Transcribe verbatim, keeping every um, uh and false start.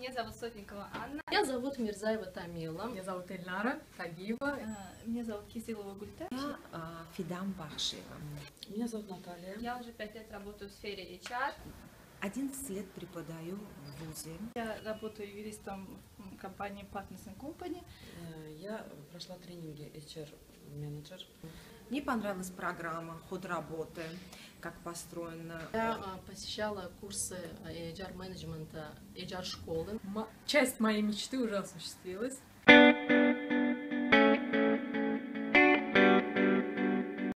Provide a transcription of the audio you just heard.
Меня зовут Сотникова Анна. Меня зовут Мирзаева Тамила. Меня зовут Эльнара Тагиева. Меня зовут Кизилова Гульта. Я Фидам Бахшева. Меня зовут Наталья. Я уже пять лет работаю в сфере эйч ар. одиннадцать лет преподаю в ВУЗе. Я работаю юристом в компании Partners and Company. Я прошла тренинги эйч ар-менеджер. Мне понравилась программа, ход работы, как построена. Я а, посещала курсы эйч ар-менеджмента, эйч ар-школы. Часть моей мечты уже осуществилась.